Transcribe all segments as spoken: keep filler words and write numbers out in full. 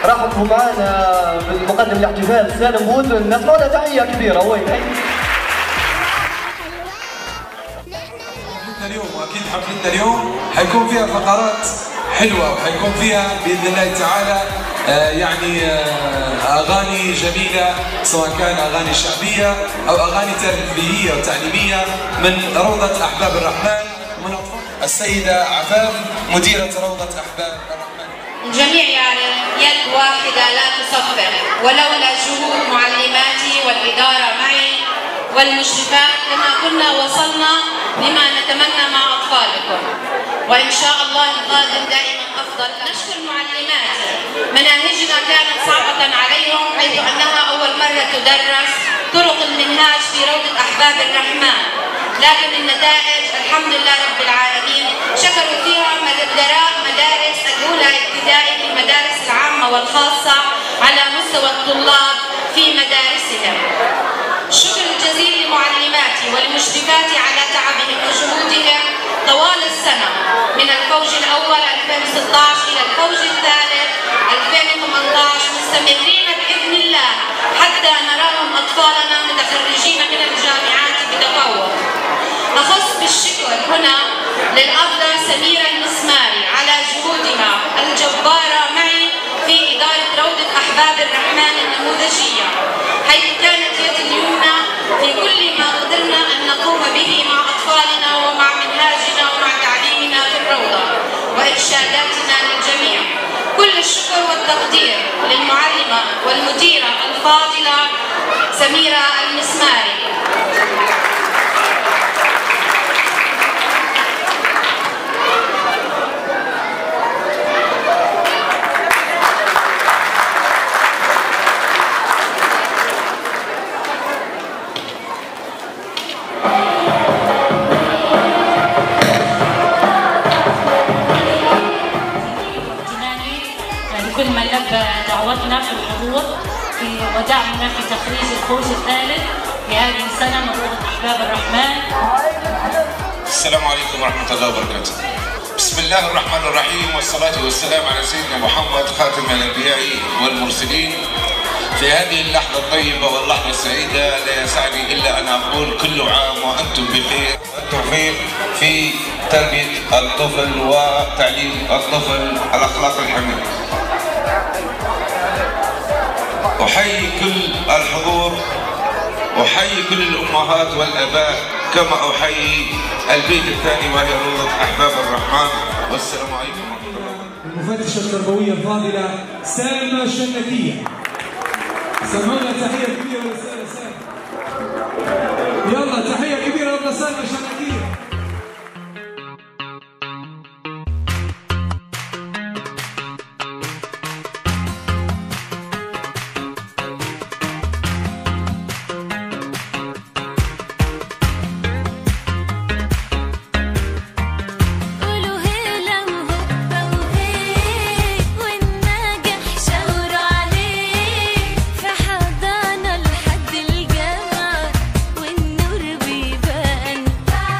رحبوا معنا بالمقدم الاحتفال سالم بود، نسمعوا له تحيه كبيره. وين حفلتنا اليوم؟ واكيد حفلتنا اليوم حيكون فيها فقرات حلوه، وحيكون فيها باذن الله تعالى آه يعني آه اغاني جميله، سواء كان اغاني شعبيه او اغاني ترفيهيه وتعليميه من روضه احباب الرحمن، من السيده عفاف مديره روضه احباب الرحمن. الجميع يعلم يد واحده لا تصفق، ولولا جهود معلماتي والاداره معي والمشرفات لما كنا وصلنا لما نتمنى مع اطفالكم، وان شاء الله القادم دائما افضل. نشكر معلماتي، مناهجنا كانت صعبه عليهم حيث انها اول مره تدرس طرق المنهاج في روضه احباب الرحمن، لكن النتائج الحمد لله رب العالمين. شكروا فيها مدراء مدارس الاولى ابتدائي في المدارس العامه والخاصه على مستوى الطلاب في مدارسهم. الشكر الجزيل لمعلماتي والمشرفات على تعبهم وجهودهم طوال السنه من الفوج الاول ألفين وستة عشر الى الفوج الثالث ألفين وثمانية عشر، مستمرين باذن الله حتى نراهم اطفالنا متخرجين من الجامعات بتفوق. اخص بالشكر هنا للافضل سميره المسماري على جهودها الجباره معي في اداره روضه احباب الرحمن النموذجيه، حيث كانت يد اليمنى في كل ما قدرنا ان نقوم به مع اطفالنا ومع منهاجنا ومع تعليمنا في الروضه وارشاداتنا للجميع. كل الشكر والتقدير للمعلمه والمديره الفاضله سميره المسماري. كل من لبى دعوتنا في الحضور في ودعمنا في تخريج الفوز الثالث في هذه السنه من روضه احباب الرحمن. السلام عليكم ورحمه الله وبركاته. بسم الله الرحمن الرحيم، والصلاه والسلام على سيدنا محمد خاتم الانبياء والمرسلين. في هذه اللحظه الطيبه واللحظه السعيده لا يسعني الا ان اقول كل عام وانتم بخير والتوفيق في تربيه الطفل وتعليم الطفل الاخلاق الحميده. أحيي كل الحضور، أحيي كل الأمهات والآباء، كما أحيي البيت الثاني وهي روضة أحباب الرحمن. والسلام عليكم ورحمة الله. المفتشة التربوية الفاضلة سالمة الشنكية، سمعونا تحية كبيرة لسالمة سالمة. يلا تحية كبيرة لسالمة الشنكية. فحضانا لحد الجامعة والنور بيبان.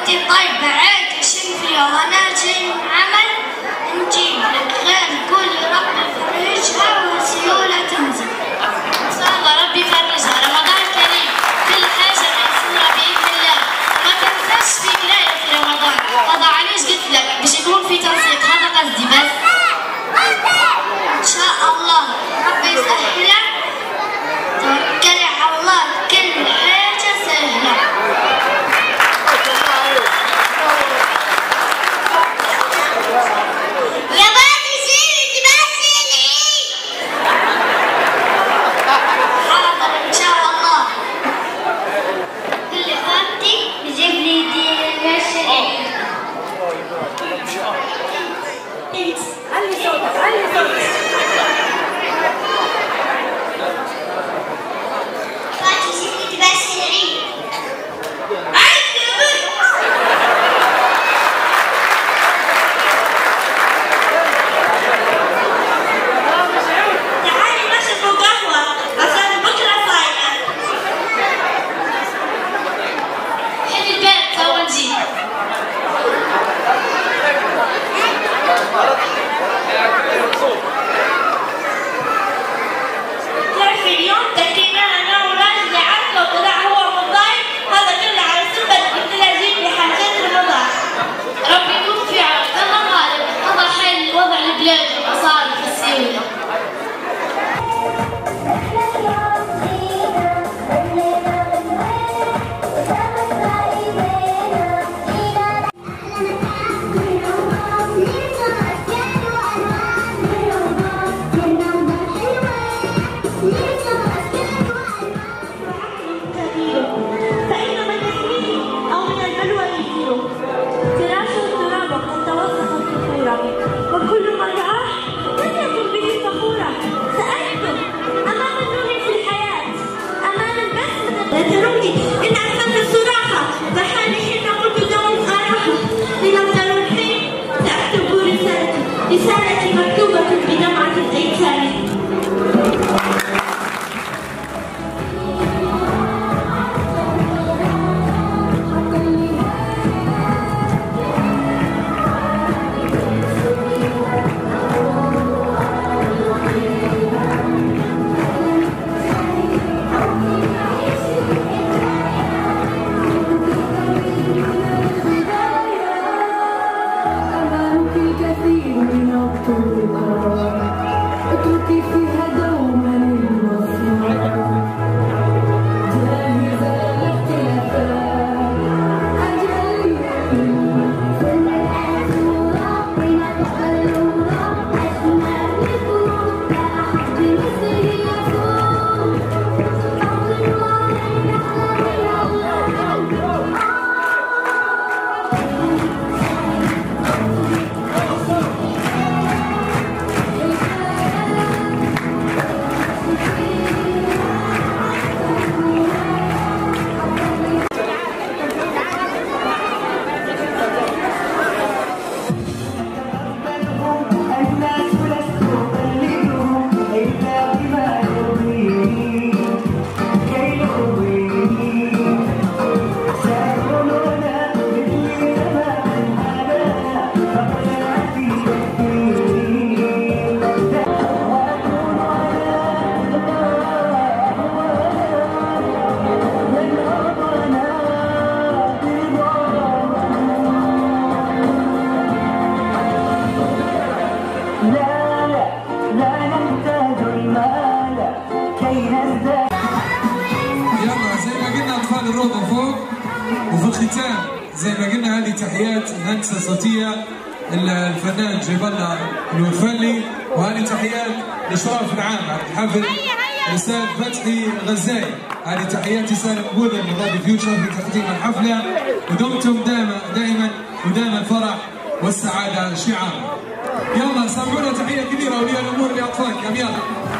اختي طيبة عاد شن فيها وانا جاي من عمل نجيب لك غير كل ربي يفرجها والسيولة تنزل. ان شاء الله ربي يفرجها. رمضان كريم كل حاجة ميسورة بإذن الله. ما تنساش في قراية في رمضان. هذا علاش قلت لك باش يكون في تنسيق. هذا قصدي بس. ان شاء الله ربي يسهلها. توكلي على الله كل حاجة سهلة. يا بني سيري تمثلي. حاضر ان شاء الله. كل خالتي يجيب لي دي المشاريع. انت علي صوتك علي صوتك. خالتي يجيب لي تمثل العيد. عيد يا بنت. تعالي نشرب قهوة عشان بكرة صايمة. حلي البيت تو نجي. تعرفي اليوم تكينا انا وراجل عركة وطلع هو متضايق. هذا كله على سبب قلت له جيب لي حاجات رمضان. ربي يكون في عونك. الله غالب. هذا حل وضع البلاد والمصاري في السيولة. فإن من يحميه أو من البلوى يجيره. فراشه التراب قد توسخ الصخورة وكل من رآه لم يكن به فخورا. سألتم أمام النور في الحياة أمام البسمة. لا تروني إن أحسنت الصراحة فحان حين قلت دوم صراحة. لم تروا الحين سأكتب رسالتي. رسالتي مكتوبة بدمعة الأيتام. اتركي فيها دوما الوفاء. جاهزة الاختلافات أجل سن الأسورة بين القلورة أسماء القلوب لا أحد مثله يكون. حول وعين على الله. وفي الختام زي ما قلنا هذه تحيات هندسه صوتيه الفنان جبلنا الوفلي، وهذه تحيات الاشراف العام على الحفل الاستاذ فتحي الغزالي. هذه تحياتي سالم بوذا من راديو فيوتشر في تقديم الحفله. ودمتم دائما دائما ودائما الفرح والسعاده شعار. يلا سمعونا تحيه كبيره ولي الامور لاطفالكم. يلا